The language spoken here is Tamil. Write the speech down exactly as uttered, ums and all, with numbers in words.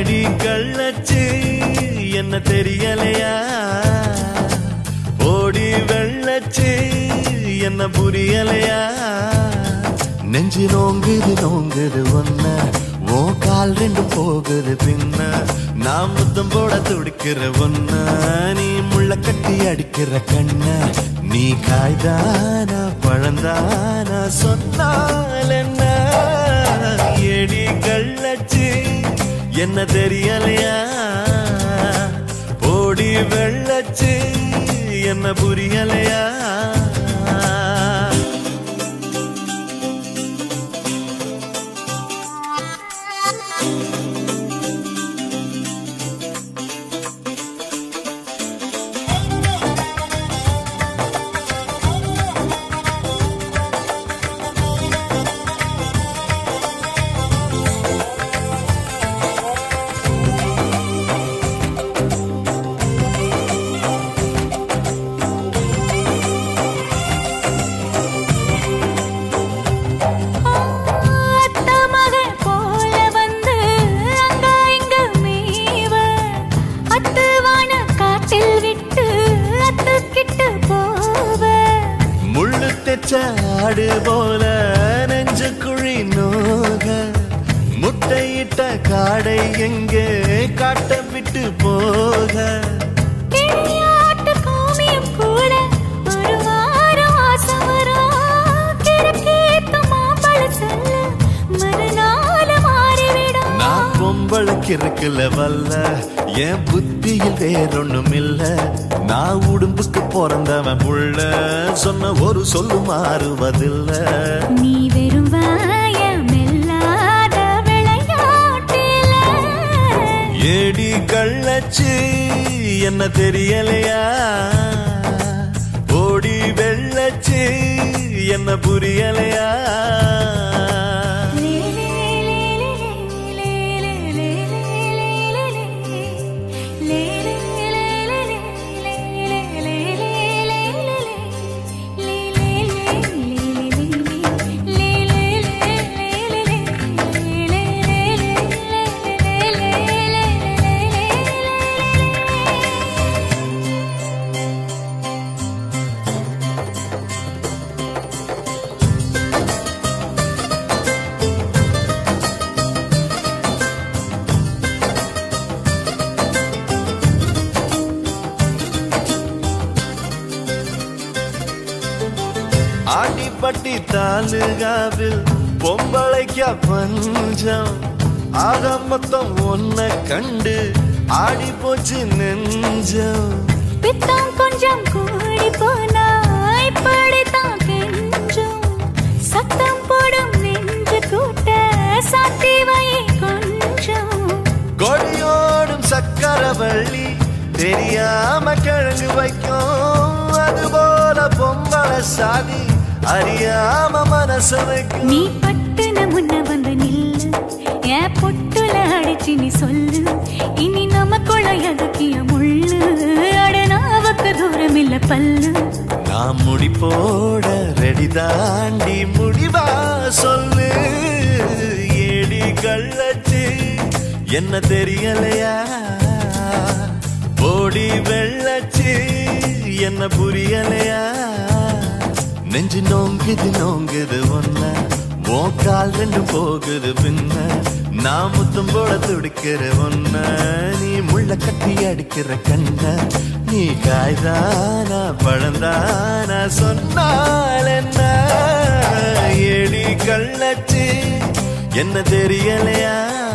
ஏடி கள்ளச்சு என்ன தெரியலையா ஓடி வெள்ளச்சு என்ன புரியலையா நெஞ்சு நோங்குது நோங்குது ஒன்ன ஓ கால் ரெண்டு போகுது பின்ன நான் முத்தம் போட துடிக்கிற ஒன்ன நீ முள்ள கட்டி அடிக்கிற கண்ண நீ காய்தானா பழந்தானா சொன்னால் என்ன ஏடி கள்ளச்சு என்ன தெரியலையா ஓடி வெள்ளச்சு என்ன புரியலையா ஆடு போல நெஞ்சு குழி நோக முட்டையிட்ட காடை எங்கே காட்ட விட்டு போக கூட ஒரு வாரம் மறுநாள் மாறிவிடும் நான் பொம்பளைக்கு இருக்குல்ல வல்ல என் புத்தியில் வேறொன்னும் இல்ல நான் உடும்புக்கு பிறந்தவன் புள்ள சொன்ன ஒரு சொல்லு மாறுவதில்ல நீ வெறும் வாயமில்லாத விளையாட்டில ஏடி கள்ளச்சு என்ன தெரியலையா ஓடி வெள்ளச்சு என்ன புரியலையா ஆண்டிப்பட்டி தாலுகாவில் பொம்பளைக்கா பஞ்சம் ஆக மொத்தம் ஒன்ன கண்டு ஆடி போச்சு நெஞ்சம் பித்தம் கொஞ்சம் கூடி போனா இப்படித்தான் கெஞ்சம் சத்தம் போடும் நெஞ்சு கூட்ட சாத்தி வை கொஞ்சம் கொடியோடும் சக்கரவள்ளி தெரியாம கிழங்கு வைக்கும் அதுபோல பொம்பளை சாதி அறியாம மனச வைக்கும் நீ பட்டுன முன்ன வந்து நில்லு என் பொட்டுல அடிச்சு நீ சொல்லு இனி நமக்குள்ள எதுக்கிய முள்ளு அடனாவுக்கு தூரம் இல்ல பல்லு நான் முடி போட ரெடி தாண்டி முடிவா சொல்லு ஏடி கள்ளச்சு என்ன தெரியலையா ஓடி வெள்ளச்சு என்ன புரியலையா நெஞ்சு நோங்குது நோங்குது ஒன்ன ஓ கால் ரெண்டு போகுது பின்ன நான் முத்தம் போட துடிக்கிற ஒன்ன நீ முள்ள கட்டி அடிக்கிற கண்ண நீ காய்தானா பழந்தானா சொன்னால் என்ன ஏடி கள்ளச்சு என்ன தெரியலையா